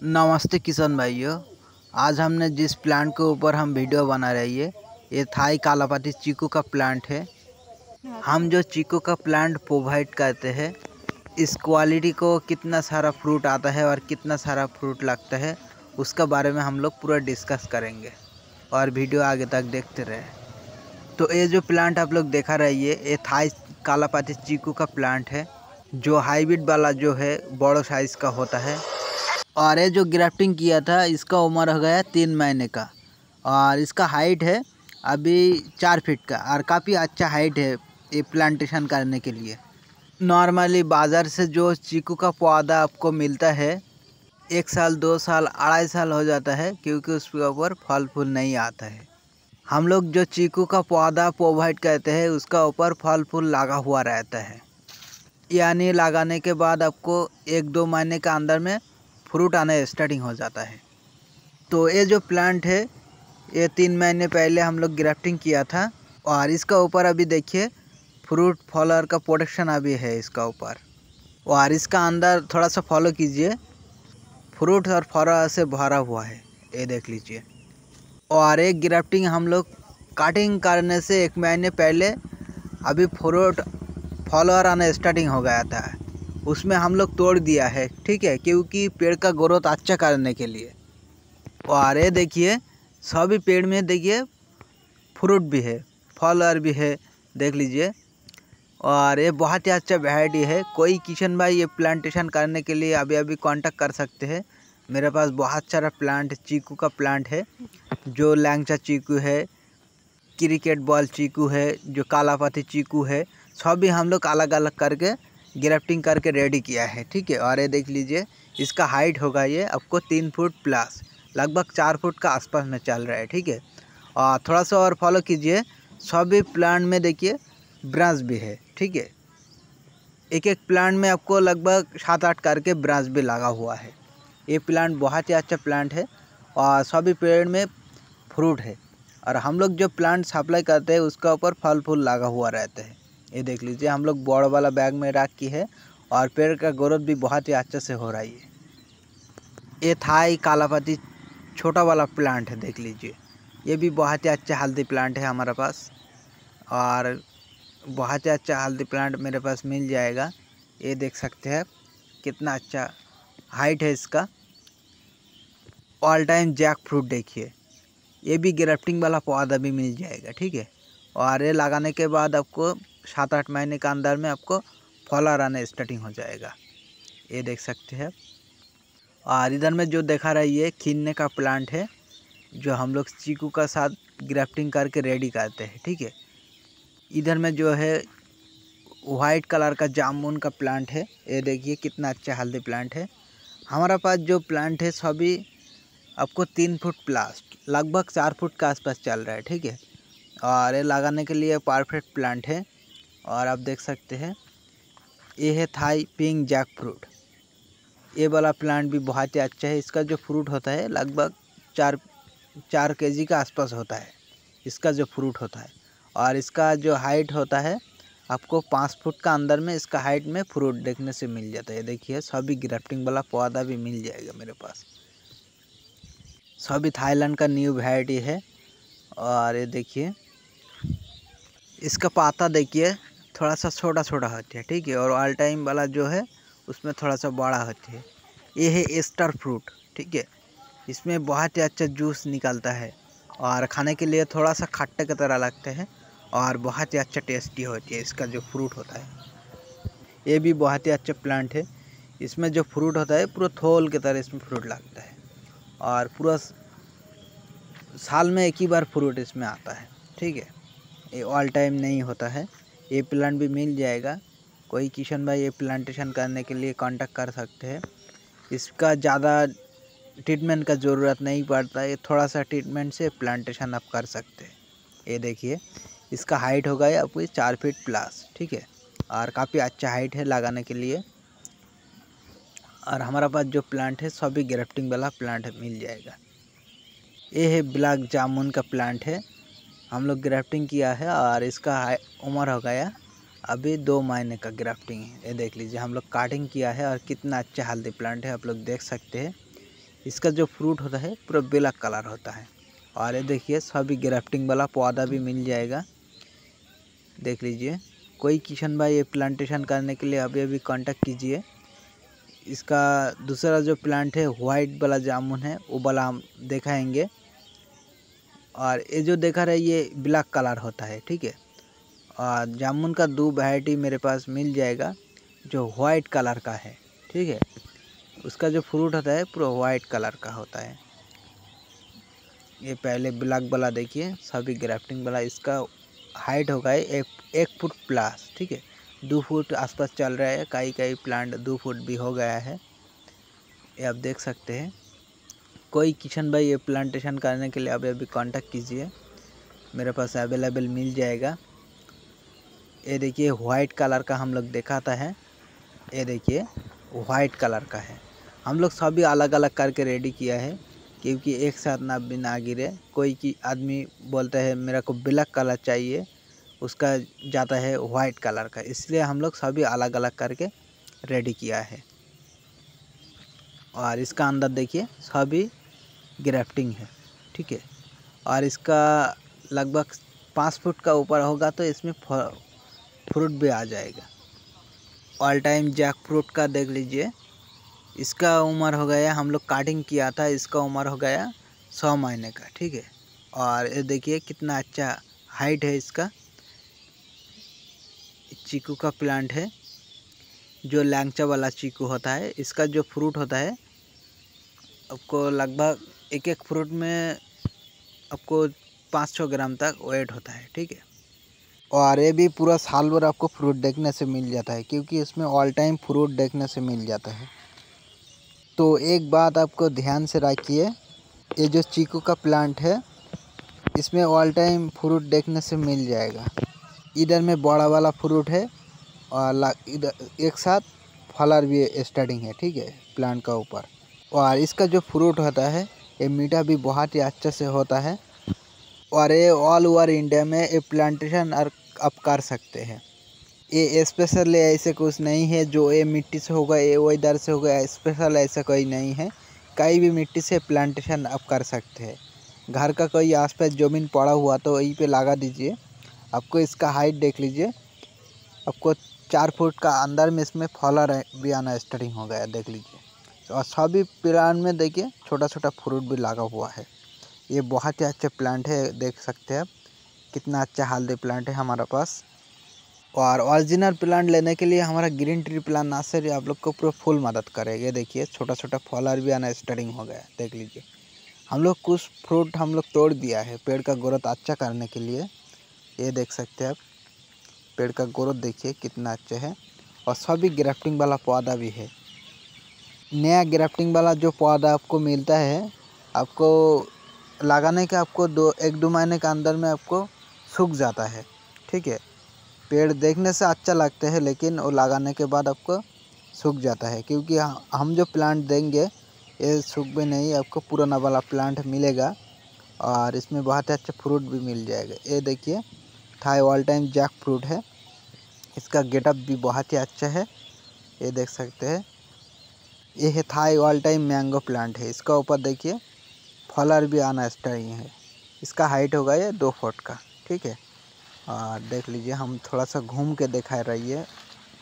नमस्ते किसान भाइयों। आज हमने जिस प्लांट के ऊपर हम वीडियो बना रहे हैं ये थाई कालापाती चीकू का प्लांट है। हम जो चीकू का प्लांट प्रोवाइड करते हैं इस क्वालिटी को कितना सारा फ्रूट आता है और कितना सारा फ्रूट लगता है उसका बारे में हम लोग पूरा डिस्कस करेंगे और वीडियो आगे तक देखते रहे। तो ये जो प्लांट आप लोग देखा रहे ये थाई कालापाती चीकू का प्लांट है जो हाइब्रिड वाला जो है बड़ो साइज़ का होता है। और ये जो ग्राफ्टिंग किया था इसका उम्र हो गया 3 महीने का और इसका हाइट है अभी 4 फीट का और काफ़ी अच्छा हाइट है ये प्लांटेशन करने के लिए। नॉर्मली बाज़ार से जो चीकू का पौधा आपको मिलता है 1 साल 2 साल 2.5 साल हो जाता है क्योंकि उसके ऊपर फल फूल नहीं आता है। हम लोग जो चीकू का पौधा प्रोवाइड करते हैं उसका ऊपर फल फूल लगा हुआ रहता है, यानी लगाने के बाद आपको 1-2 महीने के अंदर में फ्रूट आना स्टार्टिंग हो जाता है। तो ये जो प्लांट है ये 3 महीने पहले हम लोग ग्राफ्टिंग किया था और इसका ऊपर अभी देखिए फ्रूट फॉलोअर का प्रोटेक्शन अभी है इसका ऊपर। और इसका अंदर थोड़ा सा फॉलो कीजिए, फ्रूट और फॉलोअर से भरा हुआ है, ये देख लीजिए। और एक ग्राफ्टिंग हम लोग कटिंग करने से 1 महीने पहले अभी फ्रूट फॉलोअर आना स्टार्टिंग हो गया था, उसमें हम लोग तोड़ दिया है, ठीक है, क्योंकि पेड़ का ग्रोथ अच्छा करने के लिए। और ये देखिए सभी पेड़ में देखिए फ्रूट भी है फॉलोअर भी है, देख लीजिए। और ये बहुत ही अच्छा वैरायटी है। कोई किशन भाई ये प्लांटेशन करने के लिए अभी अभी कांटेक्ट कर सकते हैं। मेरे पास बहुत सारा प्लांट चीकू का प्लांट है, जो लैंगचा चीकू है, क्रिकेट बॉल चीकू है, जो कालापाती चीकू है, सभी हम लोग अलग अलग करके ग्राफ्टिंग करके रेडी किया है, ठीक है। और ये देख लीजिए इसका हाइट होगा ये आपको 3 फुट प्लस, लगभग 4 फुट का आसपास में चल रहा है, ठीक है। और थोड़ा सा और फॉलो कीजिए, सभी प्लांट में देखिए ब्रांच भी है, ठीक है। एक एक प्लांट में आपको लगभग 7-8 करके ब्रांच भी लगा हुआ है। ये प्लांट बहुत ही अच्छा प्लांट है और सभी पेड़ में फ्रूट है। और हम लोग जो प्लांट सप्लाई करते हैं उसका ऊपर फल फूल लगा हुआ रहता है। ये देख लीजिए हम लोग बड़ा वाला बैग में रख की है और पेड़ का ग्रोथ भी बहुत ही अच्छे से हो रही है। ये थाई कालापाती छोटा वाला प्लांट है, देख लीजिए, ये भी बहुत ही अच्छा हेल्दी प्लांट है हमारे पास। और बहुत ही अच्छा हेल्दी प्लांट मेरे पास मिल जाएगा। ये देख सकते हैं कितना अच्छा हाइट है इसका। ऑल टाइम जैक फ्रूट देखिए, ये भी ग्राफ्टिंग वाला पौधा भी मिल जाएगा, ठीक है। और ये लगाने के बाद आपको 7-8 महीने के अंदर में आपको फल आना स्टार्टिंग हो जाएगा, ये देख सकते हैं। और इधर में जो देखा रहा है ये खींचने का प्लांट है जो हम लोग चीकू का साथ ग्राफ्टिंग करके रेडी करते हैं, ठीक है। इधर में जो है वाइट कलर का जामुन का प्लांट है, ये देखिए कितना अच्छा हेल्दी प्लांट है। हमारा पास जो प्लांट है सभी आपको 3 फुट प्लस, लगभग 4 फुट के आसपास चल रहा है, ठीक है। और ये लगाने के लिए परफेक्ट प्लांट है। और आप देख सकते हैं ये है थाई पिंक जैक फ्रूट। ये वाला प्लांट भी बहुत ही अच्छा है। इसका जो फ्रूट होता है लगभग 4 केजी का आसपास होता है इसका जो फ्रूट होता है। और इसका जो हाइट होता है आपको 5 फुट का अंदर में इसका हाइट में फ्रूट देखने से मिल जाता है। देखिए सभी ग्राफ्टिंग वाला पौधा भी मिल जाएगा मेरे पास, सभी थाईलैंड का न्यू वैरायटी है। और ये देखिए इसका पाता देखिए थोड़ा सा छोटा छोटा होता है, ठीक है। और ऑल टाइम वाला जो है उसमें थोड़ा सा बड़ा होती है। ये है एस्टर फ्रूट, ठीक है। इसमें बहुत ही अच्छा जूस निकलता है और खाने के लिए थोड़ा सा खट्टे की तरह लगते हैं और बहुत ही अच्छा टेस्टी होती है इसका जो फ्रूट होता है। ये भी बहुत ही अच्छा प्लांट है। इसमें जो फ्रूट होता है पूरा थोल की तरह इसमें फ्रूट लगता है और पूरा साल में एक ही बार फ्रूट इसमें आता है, ठीक है। ये ऑल टाइम नहीं होता है। ये प्लांट भी मिल जाएगा। कोई किशन भाई ये प्लांटेशन करने के लिए कांटेक्ट कर सकते हैं। इसका ज़्यादा ट्रीटमेंट का ज़रूरत नहीं पड़ता है, थोड़ा सा ट्रीटमेंट से प्लांटेशन आप कर सकते हैं। ये देखिए इसका हाइट होगा ये आपको 4 फीट प्लस, ठीक है। और काफ़ी अच्छा हाइट है लगाने के लिए। और हमारा पास जो प्लांट है सभी ग्राफ्टिंग वाला प्लांट मिल जाएगा। ये है ब्लैक जामुन का प्लांट है, हम लोग ग्राफ्टिंग किया है और इसका उम्र हो गया अभी 2 महीने का ग्राफ्टिंग है। ये देख लीजिए हम लोग काटिंग किया है और कितना अच्छा हेल्दी प्लांट है, आप लोग देख सकते हैं। इसका जो फ्रूट होता है पूरा ब्लैक कलर होता है। और ये देखिए सभी ग्राफ्टिंग वाला पौधा भी मिल जाएगा, देख लीजिए। कोई किशन भाई ये प्लांटेशन करने के लिए अभी अभी कांटेक्ट कीजिए। इसका दूसरा जो प्लांट है वाइट वाला जामुन है, वो वाला हम दिखाएंगे। और ये जो देखा रहे ये ब्लैक कलर होता है, ठीक है। और जामुन का 2 वैरायटी मेरे पास मिल जाएगा जो वाइट कलर का है, ठीक है। उसका जो फ्रूट होता है पूरा वाइट कलर का होता है। ये पहले ब्लैक वाला देखिए, सभी ग्राफ्टिंग वाला। इसका हाइट होगा 1 फुट प्लस, ठीक है। 2 फुट आसपास चल रहा है, कई कई प्लांट 2 फुट भी हो गया है, ये आप देख सकते हैं। कोई किशन भाई ये प्लांटेशन करने के लिए अभी अभी कांटेक्ट कीजिए, मेरे पास अवेलेबल मिल जाएगा। ये देखिए वाइट कलर का हम लोग दिखाता है, ये देखिए वाइट कलर का है। हम लोग सभी अलग अलग करके रेडी किया है, क्योंकि एक साथ ना भी ना गिरे। कोई की आदमी बोलता है मेरा को ब्लैक कलर चाहिए, उसका जाता है वाइट कलर का, इसलिए हम लोग सभी अलग अलग करके रेडी किया है। और इसका अंदर देखिए सभी ग्राफ्टिंग है, ठीक है। और इसका लगभग 5 फुट का ऊपर होगा तो इसमें फ्रूट भी आ जाएगा। ऑल टाइम जैक फ्रूट का देख लीजिए, इसका उम्र हो गया, हम लोग काटिंग किया था, इसका उम्र हो गया 100 महीने का, ठीक है। और ये देखिए कितना अच्छा हाइट है इसका। चीकू का प्लांट है जो लैंगचा वाला चीकू होता है। इसका जो फ्रूट होता है आपको लगभग एक एक फ्रूट में आपको 500 ग्राम तक वेट होता है, ठीक है। और ये भी पूरा साल भर आपको फ्रूट देखने से मिल जाता है, क्योंकि इसमें ऑल टाइम फ्रूट देखने से मिल जाता है। तो एक बात आपको ध्यान से रखिए, ये जो चीकू का प्लांट है इसमें ऑल टाइम फ्रूट देखने से मिल जाएगा। इधर में बड़ा वाला फ्रूट है और इधर एक साथ फलर भी स्टार्टिंग है, ठीक है, प्लांट का ऊपर। और इसका जो फ्रूट होता है ये मीठा भी बहुत ही अच्छे से होता है। और ये ऑल ओवर इंडिया में ये प्लांटेशन आप कर सकते हैं। ये स्पेशल ऐसे कुछ नहीं है जो ये मिट्टी से होगा ये वेदर से होगा, स्पेशल ऐसा कोई नहीं है। कहीं भी मिट्टी से प्लांटेशन आप कर सकते हैं। घर का कोई आसपास ज़मीन पड़ा हुआ तो वहीं पे लगा दीजिए। आपको इसका हाइट देख लीजिए, आपको 4 फुट का अंदर में इसमें फल भी आना स्टार्टिंग हो गया, देख लीजिए। और सभी प्लांट में देखिए छोटा छोटा फ्रूट भी लगा हुआ है। ये बहुत ही अच्छा प्लांट है, देख सकते हैं आप कितना अच्छा हेल्दी प्लांट है हमारे पास। और ओरिजिनल प्लांट लेने के लिए हमारा ग्रीन ट्री प्लांट नर्सरी आप लोग को पूरा फुल मदद करेगा। देखिए छोटा छोटा फल भी आना स्टार्टिंग हो गया, देख लीजिए। हम लोग कुछ फ्रूट हम लोग तोड़ दिया है पेड़ का ग्रोथ अच्छा करने के लिए, ये देख सकते हैं आप। पेड़ का ग्रोथ देखिए कितना अच्छा है। और सभी ग्राफ्टिंग वाला पौधा भी है। नया ग्राफ्टिंग वाला जो पौधा आपको मिलता है, आपको लगाने के आपको 1-2 महीने के अंदर में आपको सूख जाता है, ठीक है। पेड़ देखने से अच्छा लगता है लेकिन वो लगाने के बाद आपको सूख जाता है, क्योंकि हम जो प्लांट देंगे ये सूख भी नहीं, आपको पुराना वाला प्लांट मिलेगा। और इसमें बहुत अच्छा फ्रूट भी मिल जाएगा। ये देखिए Thai all time jackfruit है, इसका गेटअप भी बहुत ही अच्छा है, ये देख सकते हैं। ये है Thai all time mango plant है, इसका ऊपर देखिए फलर भी आना स्टार्ट है। इसका हाइट होगा ये 2 फुट का, ठीक है। और देख लीजिए हम थोड़ा सा घूम के दिखा रही है,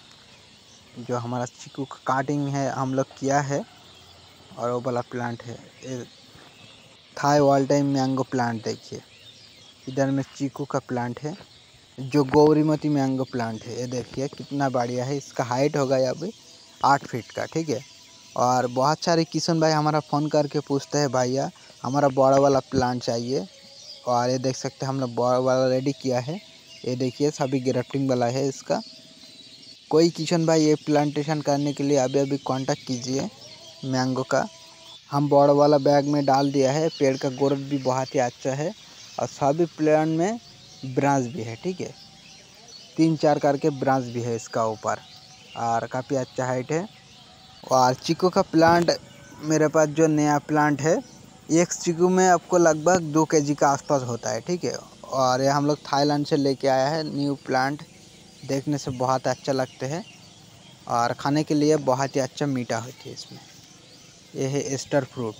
जो हमारा चीकू का काटिंग है हम लोग किया है। और वो वाला प्लांट है ये Thai all time mango plant, देखिए इधर में चीकू का प्लांट है जो गौरीमती मैंगो प्लांट है, ये देखिए कितना बढ़िया है। इसका हाइट होगा यहाँ पे 8 फीट का, ठीक है। और बहुत सारे किशन भाई हमारा फ़ोन करके पूछते हैं भैया हमारा बड़ा वाला प्लांट चाहिए। और ये देख सकते हैं हम लोग बड़ा वाला रेडी किया है, ये देखिए सभी ग्राफ्टिंग वाला है इसका। कोई किशन भाई ये प्लांटेशन करने के लिए अभी अभी कांटेक्ट कीजिए मैंगो का। हम बड़ा वाला बैग में डाल दिया है, पेड़ का ग्रोथ भी बहुत ही अच्छा है। और सभी प्लांट में ब्रांच भी है, ठीक है, 3-4 करके ब्रांच भी है इसका ऊपर। और काफ़ी अच्छा हाइट है। और चीकू का प्लांट मेरे पास जो नया प्लांट है, एक चीकू में आपको लगभग 2 केजी का आसपास होता है, ठीक है। और ये हम लोग थाईलैंड से लेके आया है न्यू प्लांट, देखने से बहुत अच्छा लगते हैं और खाने के लिए बहुत ही अच्छा मीठा होती है इसमें। ये है एस्टर फ्रूट।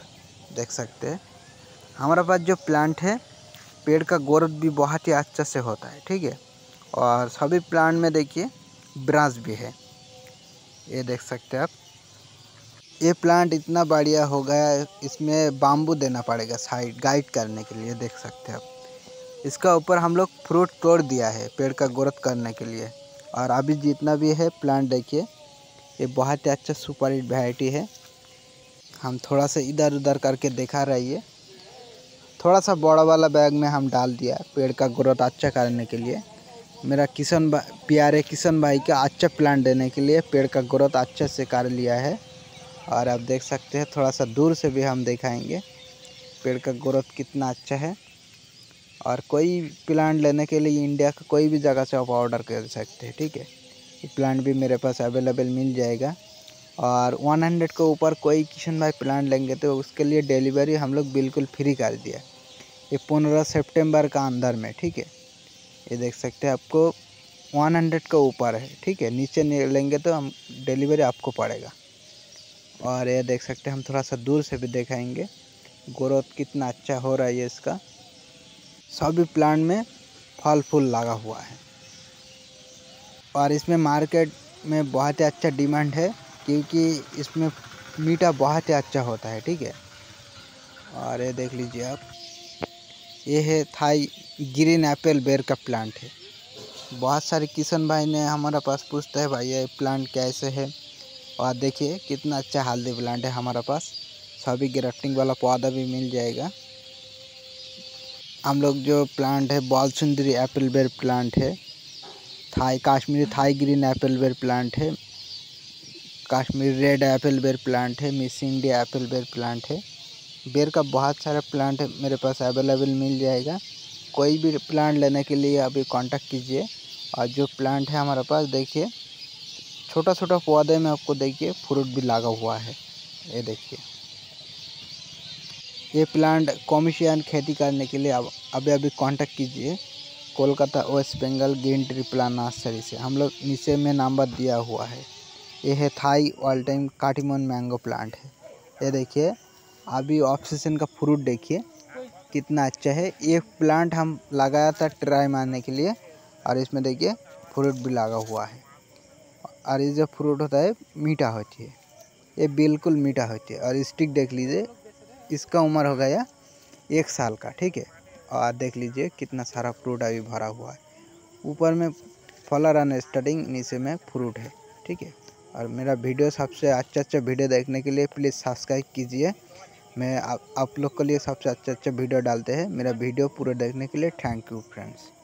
देख सकते हैं हमारे पास जो प्लांट है पेड़ का ग्रोथ भी बहुत ही अच्छा से होता है, ठीक है। और सभी प्लांट में देखिए ब्रांच भी है, ये देख सकते हैं आप। ये प्लांट इतना बढ़िया हो गया है, इसमें बाम्बू देना पड़ेगा साइड गाइड करने के लिए, देख सकते हैं आप। इसका ऊपर हम लोग फ्रूट तोड़ दिया है पेड़ का ग्रोथ करने के लिए। और अभी जितना भी है प्लांट देखिए ये बहुत ही अच्छा सुपर हिट वैरायटी है। हम थोड़ा सा इधर उधर करके दिखा रही है, थोड़ा सा बड़ा वाला बैग में हम डाल दिया पेड़ का ग्रोथ अच्छा करने के लिए। मेरा प्यारे किशन भाई का अच्छा प्लांट देने के लिए पेड़ का ग्रोथ अच्छे से कर लिया है। और आप देख सकते हैं थोड़ा सा दूर से भी हम दिखाएंगे पेड़ का ग्रोथ कितना अच्छा है। और कोई प्लांट लेने के लिए इंडिया का कोई भी जगह से आप ऑर्डर कर सकते हैं, ठीक है। ये प्लांट भी मेरे पास अवेलेबल मिल जाएगा। और 100 के ऊपर कोई किशन भाई प्लांट लेंगे तो उसके लिए डिलीवरी हम लोग बिल्कुल फ्री कर दिया। ये 15 सितंबर का अंदर में, ठीक है। ये देख सकते हैं आपको 100 के ऊपर है, ठीक है। नीचे लेंगे तो हम डिलीवरी आपको पड़ेगा। और ये देख सकते हैं हम थोड़ा सा दूर से भी दिखाएंगे ग्रोथ कितना अच्छा हो रहा है इसका। सभी प्लांट में फल फूल लगा हुआ है और इसमें मार्केट में बहुत ही अच्छा डिमांड है क्योंकि इसमें मीठा बहुत ही अच्छा होता है, ठीक है। और ये देख लीजिए आप, ये है थाई ग्रीन एप्पल बेर का प्लांट है। बहुत सारे किशन भाई ने हमारे पास पूछते हैं भाई ये प्लांट कैसे है। और देखिए कितना अच्छा हेल्दी प्लांट है हमारे पास, सभी ग्राफ्टिंग वाला पौधा भी मिल जाएगा। हम लोग जो प्लांट है बाल सुंदरी एप्पल बेर प्लांट है, कश्मीरी थाई ग्रीन एप्पल बेर प्लांट है, कश्मीरी रेड एप्पल बेर प्लांट है, मिस इंडिया एप्पल बेर प्लांट है। बेर का बहुत सारा प्लांट है मेरे पास अवेलेबल मिल जाएगा। कोई भी प्लांट लेने के लिए अभी कांटेक्ट कीजिए। और जो प्लांट है हमारे पास देखिए छोटा छोटा पौधे में आपको देखिए फ्रूट भी लगा हुआ है, ये देखिए। ये प्लांट कॉमर्शियल खेती करने के लिए अब अभी कांटेक्ट कीजिए Kolkata West Bengal green tree plant nursery से। हम लोग नीचे में नंबर दिया हुआ है। ये है Thai all time Katimon mango plant है, ये देखिए। अभी ऑफ सीजन का फ्रूट देखिए कितना अच्छा है। ये प्लांट हम लगाया था ट्राई मारने के लिए और इसमें देखिए फ्रूट भी लगा हुआ है। और ये जो फ्रूट होता है मीठा होती है, ये बिल्कुल मीठा होती है। और स्टिक देख लीजिए, इसका उम्र हो गया 1 साल का, ठीक है। और देख लीजिए कितना सारा फ्रूट अभी भरा हुआ है। ऊपर में फलर एंड स्टार्टिंग, नीचे में फ्रूट है, ठीक है। और मेरा वीडियो सबसे अच्छा वीडियो देखने के लिए प्लीज़ सब्सक्राइब कीजिए। मैं आप लोग के लिए सबसे अच्छा वीडियो डालते हैं। मेरा वीडियो पूरा देखने के लिए थैंक यू फ्रेंड्स।